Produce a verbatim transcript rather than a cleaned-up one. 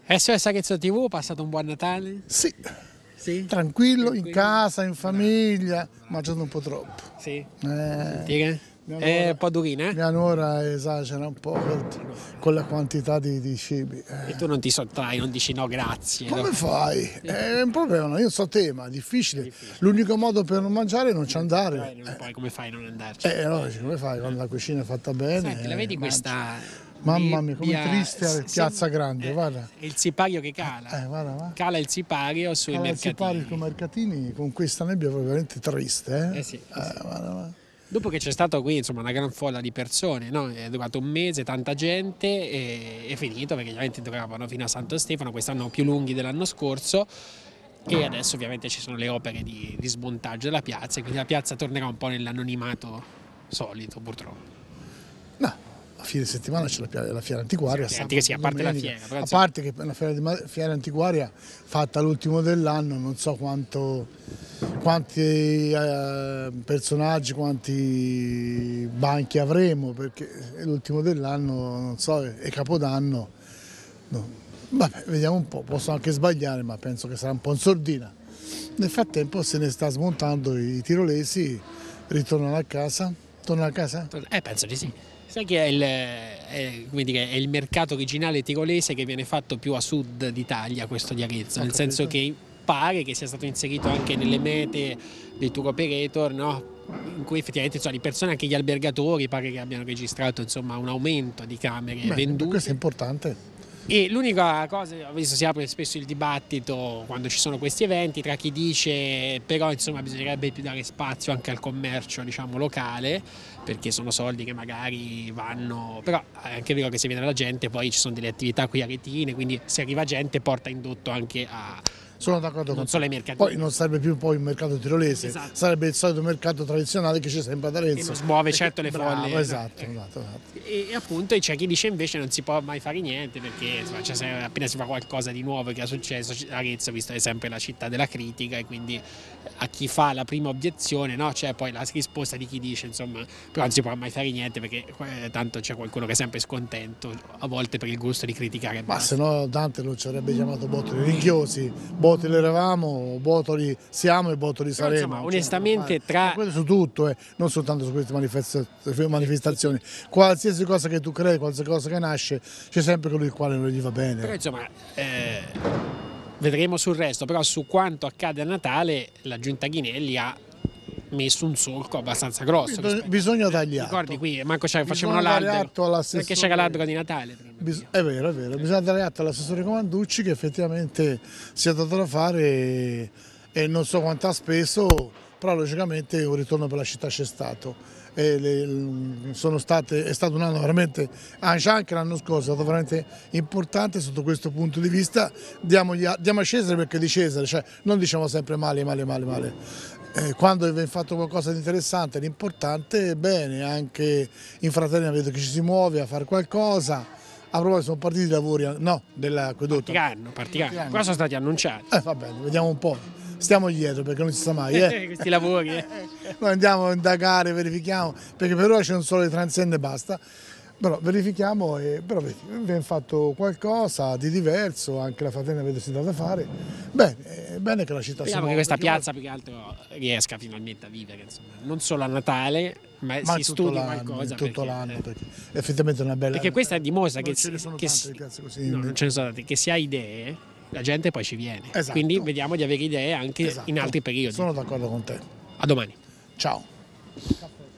S O S Arezzo T V, ho passato un buon Natale? Sì, Sì? tranquillo, Tranquillo? in casa, in famiglia, mangiato un po' troppo. Sì. Eh, Sentire? mia È nuora- un po' durina, eh? Mia nuora esagera un po' con, con la quantità di, di cibi. Eh. E tu non ti sottrai, non dici no grazie. no? Come fai? È un problema, no? Io so te, ma è difficile. L'unico modo per non mangiare è non ci Eh, andare. non puoi, come fai a non andarci? Eh, allora dici, come fai quando la cucina è fatta bene? Senti, la vedi eh, questa... Mamma mia, come nebbia? triste è S- Piazza sem- Grande, eh, guarda. È il sipario che cala. Eh, guarda, guarda. Cala il sipario sui Allora, si mercatini. pari con i mercatini con questa nebbia veramente triste. Eh? Eh sì, eh sì. Eh, guarda, guarda. Dopo che c'è stato qui insomma una gran folla di persone, no? È durato un mese, tanta gente e è finito perché ovviamente duravano fino a Santo Stefano, quest'anno più lunghi dell'anno scorso e adesso ovviamente ci sono le opere di, di smontaggio della piazza e quindi la piazza tornerà un po' nell'anonimato solito purtroppo. No, a fine settimana c'è la, pia- la fiera antiquaria. Sì, sabato, anche sì, a parte la domenica. fiera, però, A insomma- parte che la fiera, di ma- fiera antiquaria fatta l'ultimo dell'anno, non so quanto, quanti eh, personaggi, quanti banchi avremo, perché è l'ultimo dell'anno, non so, è Capodanno. No. Vabbè, vediamo un po', posso anche sbagliare, ma penso che sarà un po' in sordina. Nel frattempo se ne sta smontando i tirolesi, ritornano a casa. Tornano a casa? Eh, penso di sì. Sai che è il, è, come dire, è il mercato originale tirolese che viene fatto più a sud d'Italia, questo di Arezzo, Ho nel senso capito. che pare che sia stato inserito anche nelle mete dei tour operator, no? In cui effettivamente insomma, di persone, anche gli albergatori, pare che abbiano registrato insomma, un aumento di camere Beh, vendute. questo è importante. E l'unica cosa, ho visto si apre spesso il dibattito quando ci sono questi eventi tra chi dice però insomma bisognerebbe più dare spazio anche al commercio diciamo locale perché sono soldi che magari vanno, però è anche vero che se viene la gente poi ci sono delle attività qui aretine, quindi se arriva gente porta indotto anche a Sono d'accordo non con solo te. ai mercatini. Poi non sarebbe più poi il mercato tirolese, Esatto. sarebbe il solito mercato tradizionale che c'è sempre ad Arezzo. Che non smuove certo le Bravo, folle. Esatto, Eh. esatto, esatto. E, e appunto c'è chi dice invece non si può mai fare niente perché insomma, cioè, se appena si fa qualcosa di nuovo che è successo, Arezzo visto è sempre la città della critica e quindi a chi fa la prima obiezione no? C'è poi la risposta di chi dice insomma però non si può mai fare niente perché eh, tanto c'è qualcuno che è sempre scontento a volte per il gusto di criticare e Ma basta. se no Dante lo ci avrebbe chiamato Botoli ringhiosi, Botoli eravamo, Botoli siamo e Botoli Però, saremo. insomma, non c'è onestamente, niente da fare. tra- Ma quello su tutto, eh, non soltanto su queste manifesta- manifestazioni. Qualsiasi cosa che tu crei, qualsiasi cosa che nasce, c'è sempre colui il quale non gli va bene. Però insomma eh, vedremo sul resto, però su quanto accade a Natale la giunta Ghinelli ha messo un solco abbastanza grosso. Bisogna- bisogna dargli atto. Ricordi qui, manco c'è, Bisogna facevano dare l'albero, atto all'assessore. perché c'era l'albero di Natale prima. Bis- è vero, è vero, bisogna dare atto all'assessore Comanducci che effettivamente si è dato da fare e, e non so quanto ha speso, però logicamente un ritorno per la città c'è stato. E le- sono state, è stato un anno veramente, anche l'anno scorso è stato veramente importante sotto questo punto di vista. Diamogli a, diamo a Cesare perché di Cesare, cioè non diciamo sempre male, male, male, male. Eh, quando viene fatto qualcosa di interessante, di importante, bene, anche in Fraternità vedo che ci si muove a fare qualcosa. A proposito, sono partiti i lavori, no, dell'acquedotto. Partiranno, partiranno. Partiranno. Però sono stati annunciati. Eh, va bene, vediamo un po'. Stiamo dietro perché non si sa mai. Eh. Questi lavori. eh. Noi andiamo a indagare, verifichiamo, perché per ora c'è un solo di transenne e basta. Però verifichiamo e però vedi, viene fatto qualcosa di diverso, anche la Fraternità vedo si dà da fare. Bene, è bene che la città si Speriamo che muova. questa perché piazza più che altro riesca finalmente a vivere, insomma. Non solo a Natale, ma, ma si in tutto studi l'anno, qualcosa. in tutto perché, l'anno, eh, perché effettivamente è una bella. perché questa dimostra non che, ce ne sono che tante si- di piazze così. no, non ce ne sono tante, che si ha idee, la gente poi ci viene. Esatto. Quindi vediamo di avere idee anche Esatto. in altri periodi. Sono d'accordo con te. A domani. Ciao.